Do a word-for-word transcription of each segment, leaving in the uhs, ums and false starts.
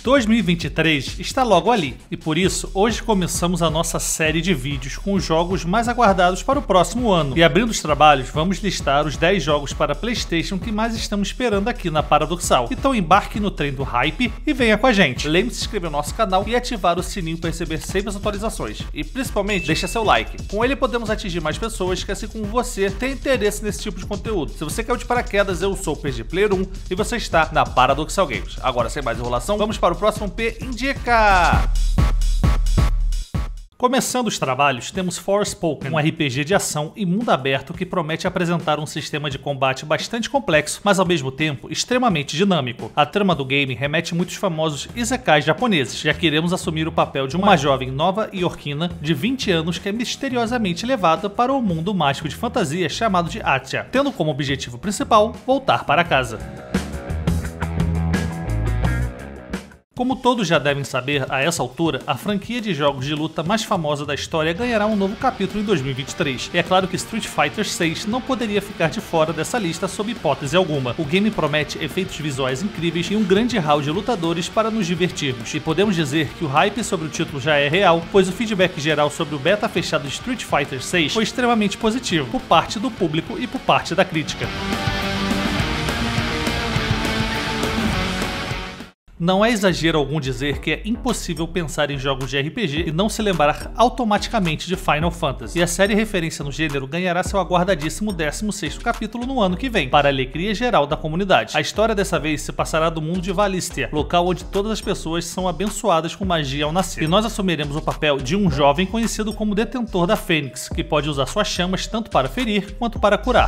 dois mil e vinte e três está logo ali, e por isso hoje começamos a nossa série de vídeos com os jogos mais aguardados para o próximo ano. E abrindo os trabalhos, vamos listar os dez jogos para PlayStation que mais estamos esperando aqui na Paradoxal. Então embarque no trem do hype e venha com a gente. Lembre-se de se inscrever no nosso canal e ativar o sininho para receber sempre as atualizações. E principalmente, deixa seu like. Com ele podemos atingir mais pessoas que, assim como você, têm interesse nesse tipo de conteúdo. Se você caiu de paraquedas, eu sou o P G Player um e você está na Paradoxal Games. Agora, sem mais enrolação, vamos para o próximo P Indica! Começando os trabalhos, temos Forspoken, um R P G de ação e mundo aberto que promete apresentar um sistema de combate bastante complexo, mas ao mesmo tempo extremamente dinâmico. A trama do game remete muitos famosos isekais japoneses, já que iremos assumir o papel de uma jovem nova-iorquina de vinte anos que é misteriosamente levada para o mundo mágico de fantasia chamado de Atia, tendo como objetivo principal voltar para casa. Como todos já devem saber a essa altura, a franquia de jogos de luta mais famosa da história ganhará um novo capítulo em dois mil e vinte e três. E é claro que Street Fighter seis não poderia ficar de fora dessa lista sob hipótese alguma. O game promete efeitos visuais incríveis e um grande hall de lutadores para nos divertirmos. E podemos dizer que o hype sobre o título já é real, pois o feedback geral sobre o beta fechado de Street Fighter seis foi extremamente positivo, por parte do público e por parte da crítica. Não é exagero algum dizer que é impossível pensar em jogos de R P G e não se lembrar automaticamente de Final Fantasy, e a série referência no gênero ganhará seu aguardadíssimo décimo sexto capítulo no ano que vem, para a alegria geral da comunidade. A história dessa vez se passará do mundo de Valisthea, local onde todas as pessoas são abençoadas com magia ao nascer, e nós assumiremos o papel de um jovem conhecido como Detentor da Fênix, que pode usar suas chamas tanto para ferir quanto para curar.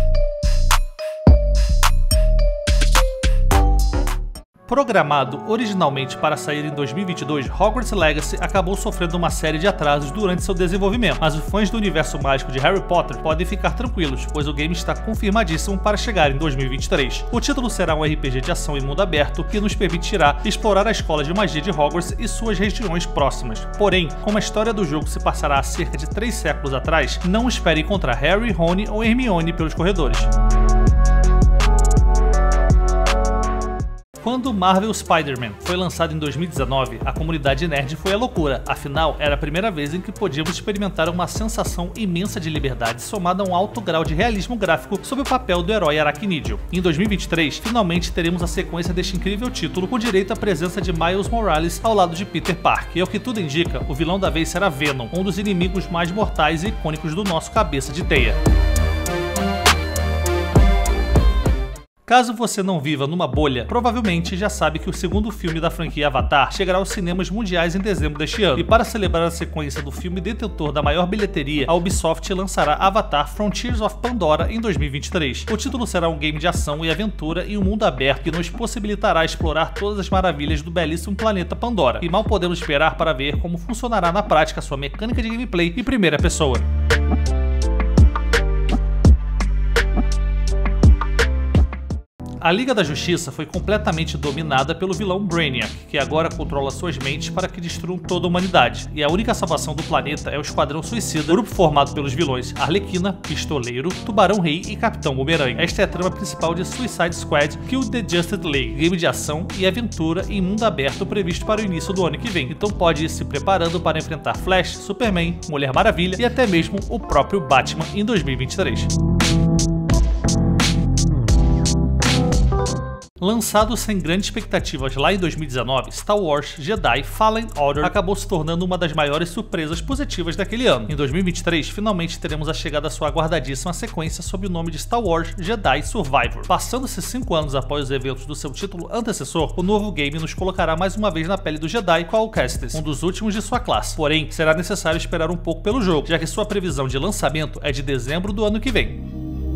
Programado originalmente para sair em dois mil e vinte e dois, Hogwarts Legacy acabou sofrendo uma série de atrasos durante seu desenvolvimento, mas os fãs do universo mágico de Harry Potter podem ficar tranquilos, pois o game está confirmadíssimo para chegar em dois mil e vinte e três. O título será um R P G de ação em mundo aberto que nos permitirá explorar a escola de magia de Hogwarts e suas regiões próximas. Porém, como a história do jogo se passará há cerca de três séculos atrás, não espere encontrar Harry, Rony ou Hermione pelos corredores. Quando Marvel Spider-Man foi lançado em dois mil e dezenove, a comunidade nerd foi à loucura, afinal era a primeira vez em que podíamos experimentar uma sensação imensa de liberdade somada a um alto grau de realismo gráfico sob o papel do herói aracnídeo. Em dois mil e vinte e três, finalmente teremos a sequência deste incrível título com direito à presença de Miles Morales ao lado de Peter Parker, e ao que tudo indica, o vilão da vez será Venom, um dos inimigos mais mortais e icônicos do nosso cabeça de teia. Caso você não viva numa bolha, provavelmente já sabe que o segundo filme da franquia Avatar chegará aos cinemas mundiais em dezembro deste ano. E para celebrar a sequência do filme detentor da maior bilheteria, a Ubisoft lançará Avatar Frontiers of Pandora em dois mil e vinte e três. O título será um game de ação e aventura em um mundo aberto que nos possibilitará explorar todas as maravilhas do belíssimo planeta Pandora. E mal podemos esperar para ver como funcionará na prática sua mecânica de gameplay em primeira pessoa. A Liga da Justiça foi completamente dominada pelo vilão Brainiac, que agora controla suas mentes para que destruam toda a humanidade, e a única salvação do planeta é o Esquadrão Suicida, grupo formado pelos vilões Arlequina, Pistoleiro, Tubarão Rei e Capitão Boomerang. Esta é a trama principal de Suicide Squad Kill the Justice League, game de ação e aventura em mundo aberto previsto para o início do ano que vem, então pode ir se preparando para enfrentar Flash, Superman, Mulher Maravilha e até mesmo o próprio Batman em dois mil e vinte e três. Lançado sem grandes expectativas lá em dois mil e dezenove, Star Wars Jedi Fallen Order acabou se tornando uma das maiores surpresas positivas daquele ano. Em dois mil e vinte e três, finalmente teremos a chegada da sua aguardadíssima sequência sob o nome de Star Wars Jedi Survivor. Passando-se cinco anos após os eventos do seu título antecessor, o novo game nos colocará mais uma vez na pele do Jedi Cal Kestis, um dos últimos de sua classe. Porém, será necessário esperar um pouco pelo jogo, já que sua previsão de lançamento é de dezembro do ano que vem.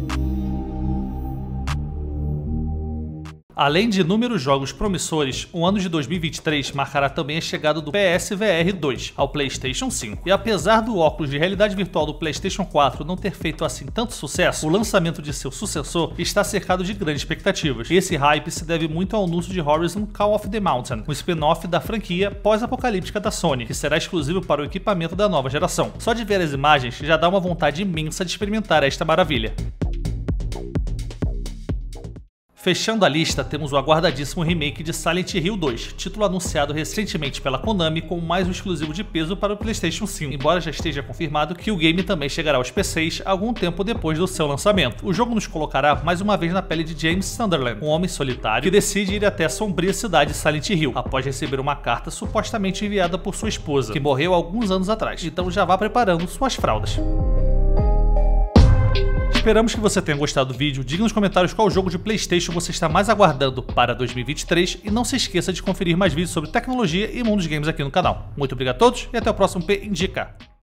Além de inúmeros jogos promissores, o ano de dois mil e vinte e três marcará também a chegada do P S V R dois ao PlayStation cinco. E apesar do óculos de realidade virtual do PlayStation quatro não ter feito assim tanto sucesso, o lançamento de seu sucessor está cercado de grandes expectativas. E esse hype se deve muito ao anúncio de Horizon Call of the Mountain, um spin-off da franquia pós-apocalíptica da Sony, que será exclusivo para o equipamento da nova geração. Só de ver as imagens já dá uma vontade imensa de experimentar esta maravilha. Fechando a lista, temos o aguardadíssimo remake de Silent Hill dois, título anunciado recentemente pela Konami com mais um exclusivo de peso para o PlayStation cinco, embora já esteja confirmado que o game também chegará aos P Cs algum tempo depois do seu lançamento. O jogo nos colocará mais uma vez na pele de James Sunderland, um homem solitário que decide ir até a sombria cidade de Silent Hill, após receber uma carta supostamente enviada por sua esposa, que morreu alguns anos atrás, então já vá preparando suas fraldas. Esperamos que você tenha gostado do vídeo, diga nos comentários qual jogo de PlayStation você está mais aguardando para dois mil e vinte e três e não se esqueça de conferir mais vídeos sobre tecnologia e mundo dos games aqui no canal. Muito obrigado a todos e até o próximo P Indica!